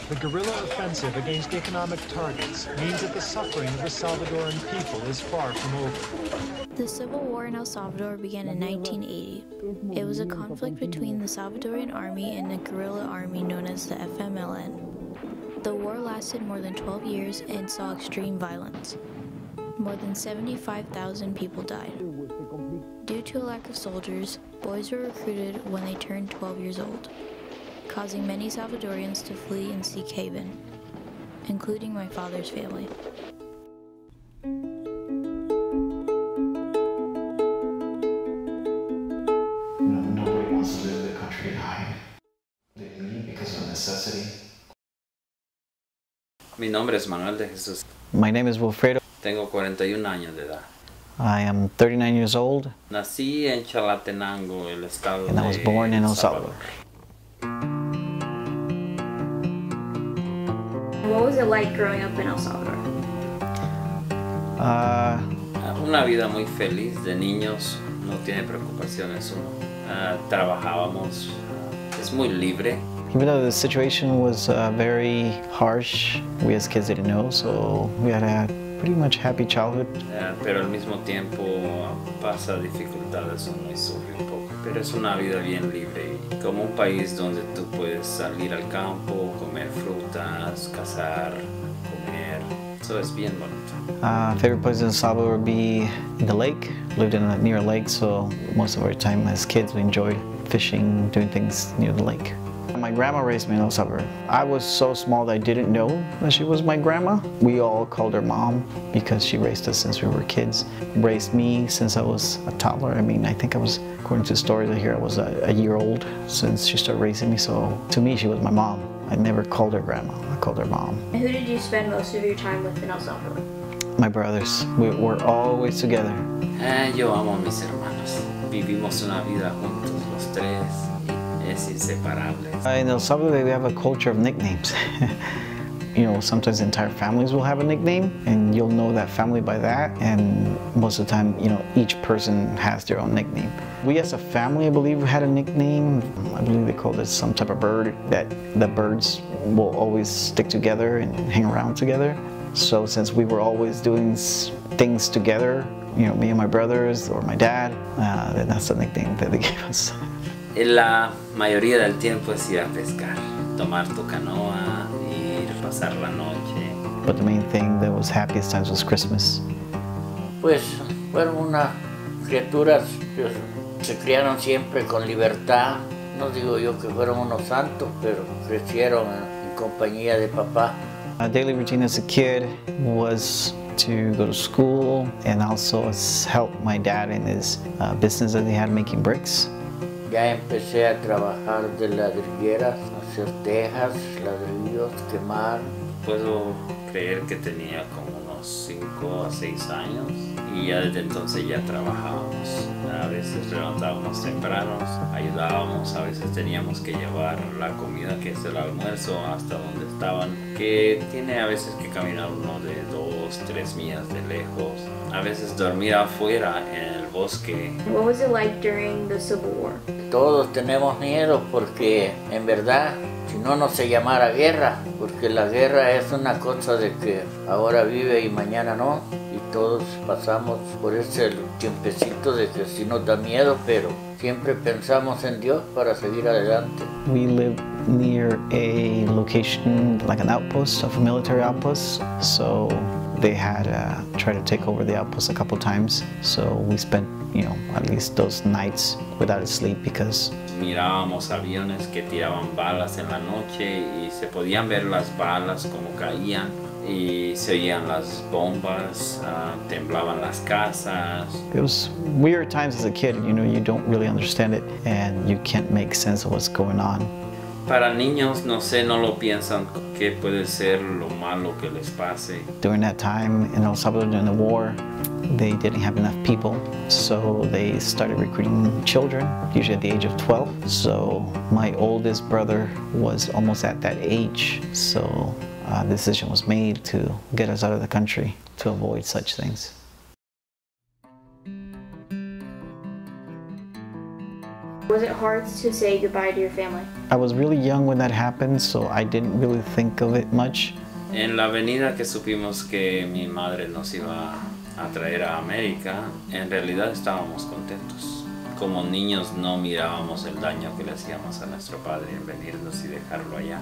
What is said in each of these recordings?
The guerrilla offensive against economic targets means that the suffering of the Salvadoran people is far from over. The Civil War in El Salvador began in 1980. It was a conflict between the Salvadorian army and a guerrilla army known as the FMLN. The war lasted more than 12 years and saw extreme violence. More than 75,000 people died. Due to a lack of soldiers, boys were recruited when they turned 12 years old, causing many Salvadorians to flee and seek haven, including my father's family. Nobody wants to live in the country and hide. They leave because of necessity. Mi nombre es Manuel de Jesús. My name is Wilfredo. Tengo 41 años de edad. I am 39 years old. Nací en Chalatenango, el estado And I was born in El Salvador. What was it like growing up in El Salvador? Una vida muy feliz de niños, no tiene preocupaciones uno. Trabajábamos, es muy libre. Even though the situation was very harsh, we as kids didn't know, so we had a pretty much happy childhood. Pero al mismo tiempo pasa dificultades uno y sufre un poco. Pero es una vida bien libre y como un país donde tú puedes salir al campo, comer frutas, cazar, comer. Eso es bien bonito. Favorite place in El Salvador would be the lake. Lived near a lake, so most of our time as kids we enjoyed fishing, doing things near the lake. My grandma raised me in El Salvador. I was so small that I didn't know that she was my grandma. We all called her mom because she raised us since we were kids. Raised me since I was a toddler. I mean, I think I was, according to the stories I hear, I was a year old since she started raising me. So to me, she was my mom. I never called her grandma. I called her mom. And who did you spend most of your time with in El Salvador? My brothers. We were always together. Yo amo a mis hermanos. Vivimos una vida juntos los tres. Es inseparable. In El Salvador, we have a culture of nicknames. You know, sometimes entire families will have a nickname, and you'll know that family by that, and most of the time, you know, each person has their own nickname. We as a family, I believe, had a nickname. I believe they called it some type of bird, that the birds will always stick together and hang around together. So since we were always doing things together, you know, me and my brothers, or my dad, then that's the nickname that they gave us. La mayoría del tiempo es ir a pescar, tomar tu canoa, ir, pasar la noche. But the main thing that was happiest times was Christmas. Pues fueron unas criaturas que se criaron siempre con libertad. No digo yo que fueron unos santos, pero crecieron en compañía de papá. A daily routine as a kid was to go to school and also help my dad in his business that he had making bricks. Ya empecé a trabajar de ladrilleras, hacer tejas, ladrillos, quemar. Puedo creer que tenía como unos 5 a 6 años y ya desde entonces ya trabajábamos. A veces levantábamos temprano, ayudábamos, a veces teníamos que llevar la comida que es el almuerzo hasta donde estaban, que tiene a veces que caminar uno de 2, 3 millas de lejos. A veces dormir afuera en el bosque. What was it like during the Civil War? Todos tenemos miedo porque en verdad si no se llamara guerra, porque la guerra es una cosa de que ahora vive y mañana no, y todos pasamos por ese tiempecito de que sí nos da miedo, pero siempre pensamos en Dios para seguir adelante. We lived near a location, like an outpost, of a military outpost, so they had tried to take over the outpost a couple times, so we spent, you know, at least those nights without sleep because mirábamos aviones que tiraban balas en la noche y se podían ver las balas como caían y se oían las bombas, temblaban las casas. It was weird times as a kid, you know, you don't really understand it and you can't make sense of what's going on. Para niños, no sé, no lo piensan que puede ser lo malo que les pase. During that time in El Salvador during the war, they didn't have enough people, so they started recruiting children, usually at the age of 12. So my oldest brother was almost at that age, so the decision was made to get us out of the country to avoid such things. Was it hard to say goodbye to your family? I was really young when that happened, so I didn't really think of it much. En la avenida que supimos que mi madre nos iba a traer a América, en realidad estábamos contentos. Como niños no mirábamos el daño que le hacíamos a nuestro padre en venirnos y dejarlo allá.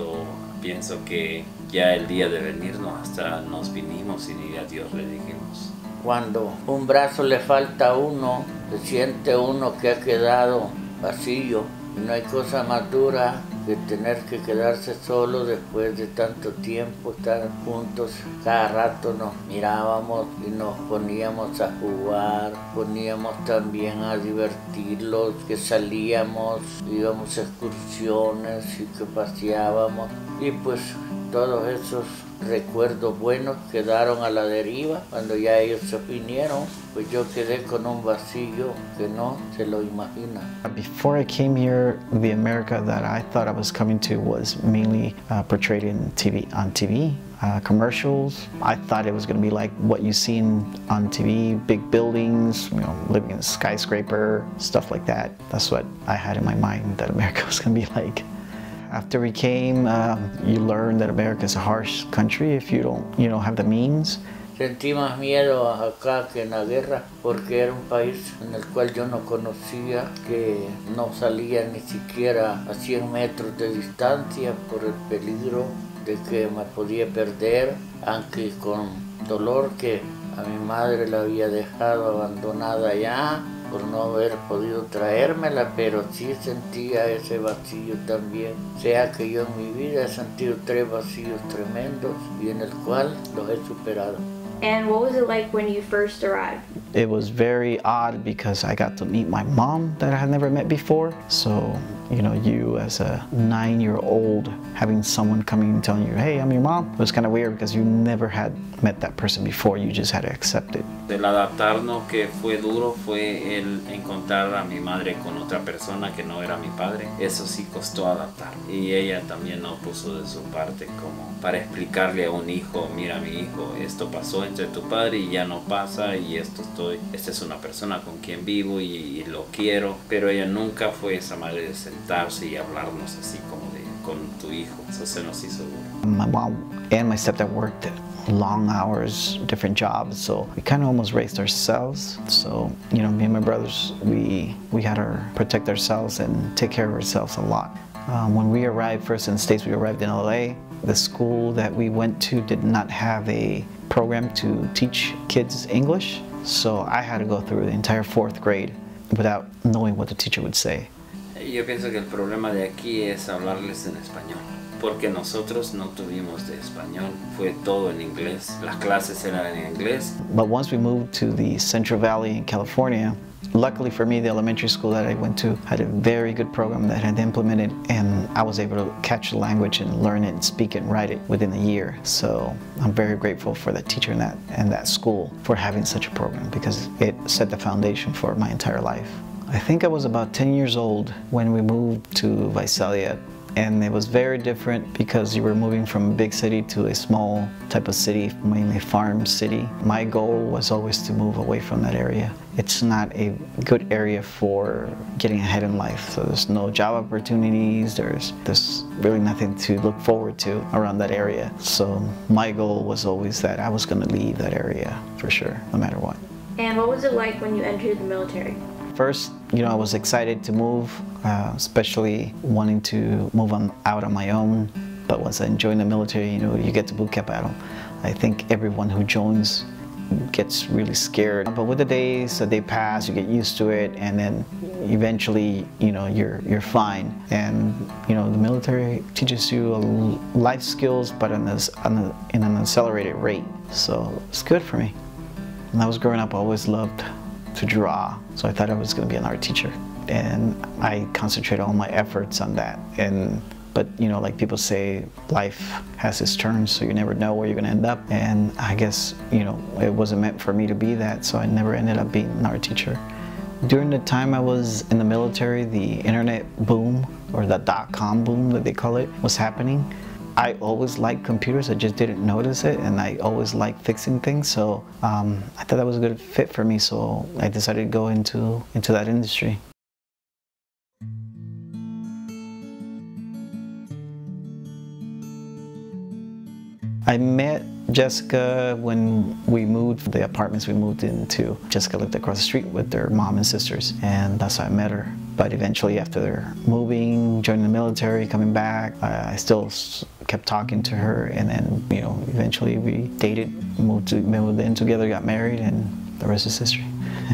Pienso que ya el día de venirnos hasta nos vinimos y ni adiós le dijimos. Cuando un brazo le falta a uno, se siente uno que ha quedado vacío. Y no hay cosa más dura que tener que quedarse solo después de tanto tiempo, estar juntos. Cada rato nos mirábamos y nos poníamos a jugar, poníamos también a divertirlos, que salíamos, íbamos a excursiones y que paseábamos. Y pues todos esos recuerdos buenos quedaron a la deriva. Cuando ya ellos se vinieron, pues yo quedé con un vacío que no se lo imagina. Before I came here, the America that I thought I was coming to was mainly portrayed in on TV. Commercials. I thought it was going to be like what you see on TV, big buildings, you know, living in a skyscraper, stuff like that. That's what I had in my mind that America was going to be like. After we came, you learn that America is a harsh country if you don't have the means. Sentí más miedo acá que en la guerra porque era un país en el cual yo no conocía, que no salía ni siquiera a 100 metros de distancia por el peligro de que me podía perder, aunque con dolor que a mi madre la había dejado abandonada allá por no haber podido traérmela, pero sí sentía ese vacío también. O sea que yo en mi vida he sentido 3 vacíos tremendos y en el cual los he superado. And what was it like when you first arrived? It was very odd because I got to meet my mom that I had never met before. So, you know, you as a 9-year-old having someone coming and telling you, hey, I'm your mom, it was kind of weird because you never had met that person before, you just had to accept it. El adaptarnos que fue duro fue el encontrar a mi madre con otra persona que no era mi padre. Eso sí costó adaptar. Y ella también no puso de su parte como para explicarle a un hijo, mira mi hijo, esto pasó entre tu padre y ya no pasa y esta es una persona con quien vivo y lo quiero. Pero ella nunca fue esa madre de sentarse y hablarnos así como de con tu hijo. Eso se nos hizo duro. My mom and my stepdad worked long hours, different jobs, so we kind of almost raised ourselves. So, you know, me and my brothers, we had to protect ourselves and take care of ourselves a lot. When we arrived first in the States, we arrived in LA. The school that we went to did not have a program to teach kids English, so I had to go through the entire 4th grade without knowing what the teacher would say. Yo pienso que el problema de aquí es hablarles en español, porque nosotros no tuvimos de español, fue todo en inglés, las clases eran en inglés. But once we moved to the Central Valley in California, luckily for me, the elementary school that I went to had a very good program that had implemented, and I was able to catch the language and learn it and speak it and write it within a year. So I'm very grateful for that teacher and that school for having such a program, because it set the foundation for my entire life. I think I was about 10 years old when we moved to Visalia, and it was very different because you were moving from a big city to a small type of city, mainly farm city. My goal was always to move away from that area. It's not a good area for getting ahead in life, so there's no job opportunities, there's really nothing to look forward to around that area. So my goal was always that I was going to leave that area for sure, no matter what. And what was it like when you entered the military? First, you know, I was excited to move, especially wanting to move out on my own. But once I joined the military, you know, you get to boot camp battle. I think everyone who joins gets really scared. But with the days that they pass, you get used to it, and then eventually, you know, you're fine. And you know, the military teaches you life skills, but in an accelerated rate. So it's good for me. When I was growing up, I always loved to draw, so I thought I was going to be an art teacher, and I concentrated all my efforts on that. But you know, like people say, life has its turns, so you never know where you're going to end up, and I guess, you know, it wasn't meant for me to be that, so I never ended up being an art teacher. During the time I was in the military, the internet boom, or the .com boom that they call it, was happening. I always liked computers, I just didn't notice it, and I always liked fixing things, so I thought that was a good fit for me, so I decided to go into that industry. I met Jessica when we moved, the apartments we moved into. Jessica lived across the street with their mom and sisters, and that's how I met her. But eventually, after their moving, joining the military, coming back, I still kept talking to her, and then, you know, eventually we dated, moved in together, got married, and the rest is history.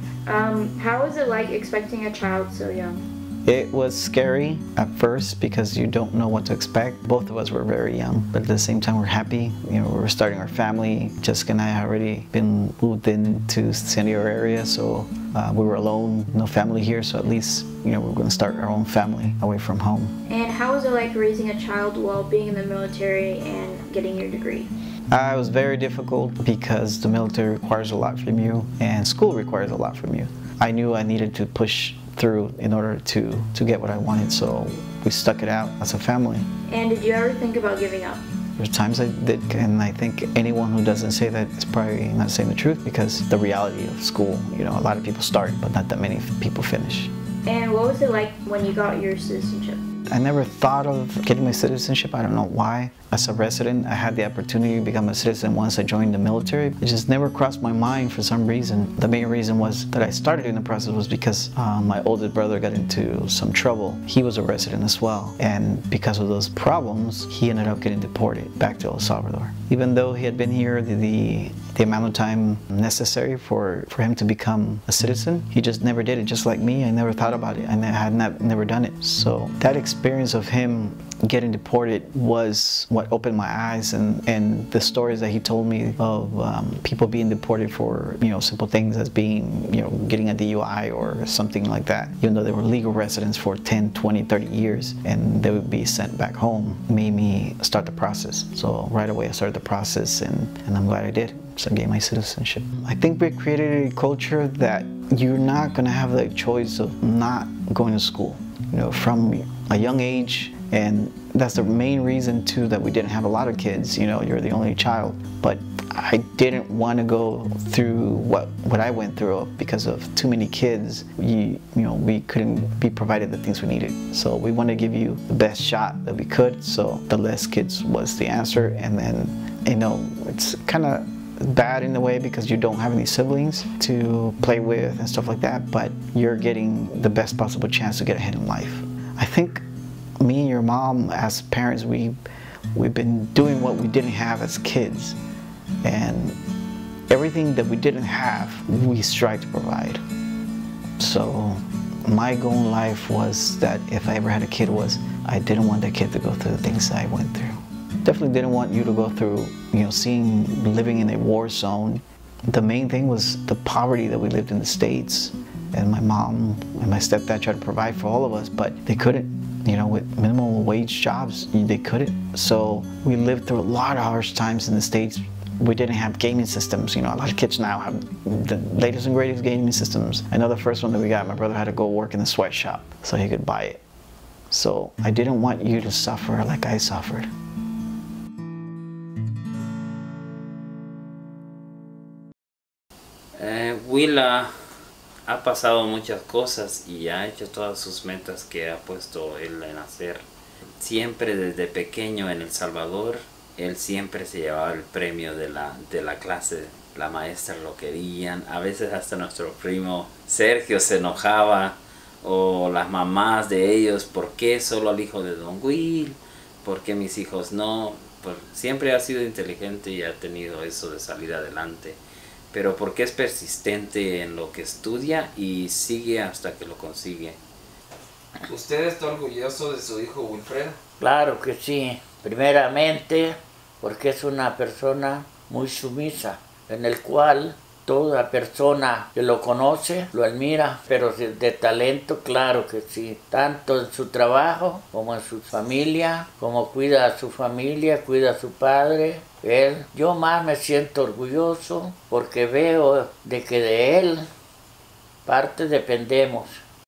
How was it like expecting a child so young? It was scary at first because you don't know what to expect. Both of us were very young, but at the same time we're happy. You know, we were starting our family. Jessica and I had already been moved into San Diego area, so we were alone, no family here, so at least, you know, we were going to start our own family away from home. And how was it like raising a child while being in the military and getting your degree? It was very difficult because the military requires a lot from you and school requires a lot from you. I knew I needed to push through in order to get what I wanted, so we stuck it out as a family. And did you ever think about giving up? There's times I did, and I think anyone who doesn't say that is probably not saying the truth, because the reality of school, you know, a lot of people start, but not that many people finish. And what was it like when you got your citizenship? I never thought of getting my citizenship. I don't know why. As a resident, I had the opportunity to become a citizen once I joined the military. It just never crossed my mind for some reason. The main reason was that I started in the process was because my oldest brother got into some trouble. He was a resident as well, and because of those problems, he ended up getting deported back to El Salvador. Even though he had been here the amount of time necessary for him to become a citizen, he just never did it. Just like me, I never thought about it. I had never done it. So that experience of him getting deported was what opened my eyes, and the stories that he told me of people being deported for, you know, simple things as being, you know, getting a DUI or something like that, even though they were legal residents for 10, 20, 30 years, and they would be sent back home, made me start the process. So right away I started the process, and I'm glad I did. So I gained my citizenship. I think we created a culture that you're not going to have the choice of not going to school, you know, from a young age. And that's the main reason too that we didn't have a lot of kids. You know, you're the only child. But I didn't want to go through what I went through because of too many kids. You know, we couldn't be provided the things we needed. So we wanted to give you the best shot that we could. So the less kids was the answer. And then, you know, it's kind of bad in a way because you don't have any siblings to play with and stuff like that, but you're getting the best possible chance to get ahead in life. I think me and your mom, as parents, we've been doing what we didn't have as kids, and everything that we didn't have, we strive to provide. So my goal in life was that if I ever had a kid, was I didn't want that kid to go through the things that I went through. Definitely didn't want you to go through, you know, living in a war zone. The main thing was the poverty that we lived in the States, and my mom and my stepdad tried to provide for all of us, but they couldn't. You know, with minimum wage jobs, they couldn't. So we lived through a lot of harsh times in the States. We didn't have gaming systems. You know, a lot of kids now have the latest and greatest gaming systems. I know the first one that we got, my brother had to go work in the sweatshop so he could buy it. So I didn't want you to suffer like I suffered. Willa ha pasado muchas cosas y ha hecho todas sus metas que ha puesto él en hacer. Siempre desde pequeño en El Salvador, él siempre se llevaba el premio de la clase. La maestra lo querían, a veces hasta nuestro primo Sergio se enojaba, o las mamás de ellos, ¿por qué solo al hijo de Don Will? ¿Por qué mis hijos no? Siempre ha sido inteligente y ha tenido eso de salir adelante. Pero porque es persistente en lo que estudia y sigue hasta que lo consigue. ¿Usted está orgulloso de su hijo Wilfredo? Claro que sí. Primeramente, porque es una persona muy sumisa, en el cual toda persona que lo conoce lo admira, pero de talento, claro que sí. Tanto en su trabajo como en su familia, como cuida a su familia, cuida a su padre. Yo más me siento orgulloso porque veo de que de él parte dependemos.